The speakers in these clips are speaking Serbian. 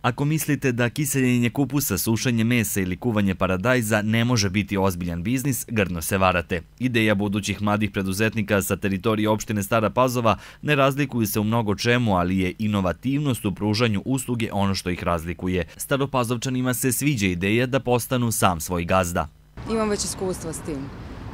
Ako mislite da kiseljenje kupusa, sušenje mesa ili kuvanje paradajza ne može biti ozbiljan biznis, grdno se varate. Ideja budućih mladih preduzetnika sa teritorije opštine Stara Pazova ne razlikuju se u mnogo čemu, ali je inovativnost u pružanju usluge ono što ih razlikuje. Staropazovčanima se sviđa ideja da postanu sam svoj gazda. Imam već iskustva s tim.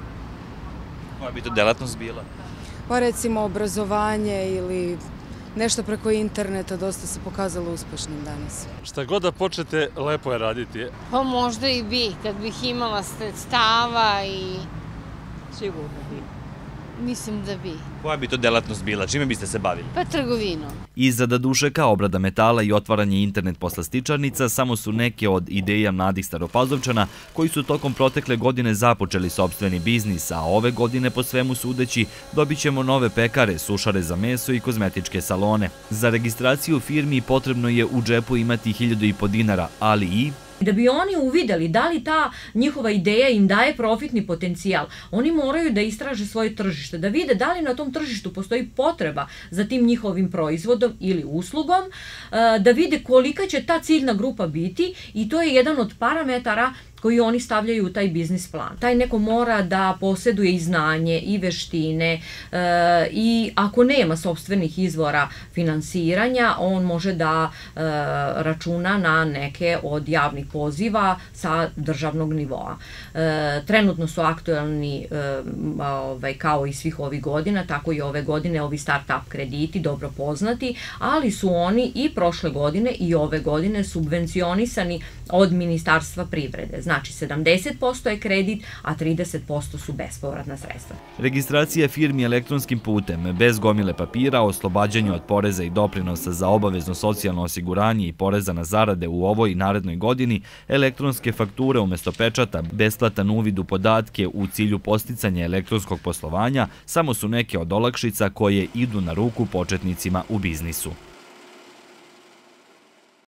Koja bi to delatnost bila? Pa recimo obrazovanje ili nešto preko interneta dosta se pokazalo uspešnim danas. Šta god da počnete, lepo je raditi. Pa možda i bi, kad bih imala sredstava i... Sigurno bi. Mislim da bi. Koja bi to delatnost bila? Čime biste se bavili? Pa trgovinom. Izrada dušeka, obrada metala i otvaranje internet poslastičarnica samo su neke od ideja mladih Staropazovčana koji su tokom protekle godine započeli sopstveni biznis, a ove godine po svemu sudeći dobit ćemo nove pekare, sušare za meso i kozmetičke salone. Za registraciju firmi potrebno je u džepu imati 1.500 dinara, ali i... Da bi oni uvideli da li ta njihova ideja im daje profitni potencijal, oni moraju da istraže svoje tržište, da vide da li na tom tržištu postoji potreba za tim njihovim proizvodom ili uslugom, da vide kolika će ta ciljna grupa biti i to je jedan od parametara koji oni stavljaju u taj biznis plan. Taj neko mora da posjeduje i znanje i veštine i ako nema sopstvenih izvora finansiranja, on može da računa na neke od javnih poziva sa državnog nivoa. Trenutno su aktuelni kao i svih ovih godina, tako i ove godine ovi start-up krediti dobro poznati, ali su oni i prošle godine i ove godine subvencionisani od Ministarstva privrede. Znači 70% je kredit, a 30% su bespovratna sredstva. Registracija firmi elektronskim putem, bez gomile papira, oslobađanje od poreza i doprinosa za obavezno socijalno osiguranje i poreza na zarade u ovoj i narednoj godini, elektronske fakture umesto pečata, besplatan uvid u podatke u cilju posticanja elektronskog poslovanja samo su neke od olakšica koje idu na ruku početnicima u biznisu.